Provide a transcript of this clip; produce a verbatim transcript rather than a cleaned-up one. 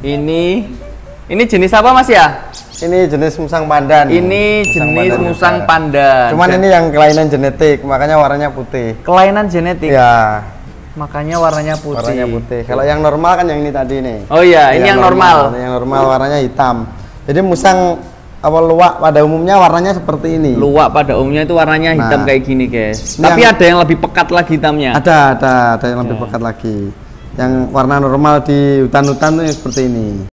Ini ini jenis apa Mas ya? Ini jenis musang pandan. Ini musang jenis pandan musang juga. pandan. Cuman Dan ini yang kelainan genetik, makanya warnanya putih. Kelainan genetik. Ya. Makanya warnanya putih. Warnanya putih. Kalau yang normal kan yang ini tadi nih. Oh iya, ini yang, yang normal. normal. Yang normal warnanya hitam. Jadi musang awal luwak pada umumnya warnanya seperti ini. Luwak pada umumnya itu warnanya hitam nah, kayak gini, guys. Tapi yang, ada yang lebih pekat lagi hitamnya. Ada, ada, ada yang lebih ya. pekat lagi. Yang warna normal di hutan-hutan tuh yang seperti ini.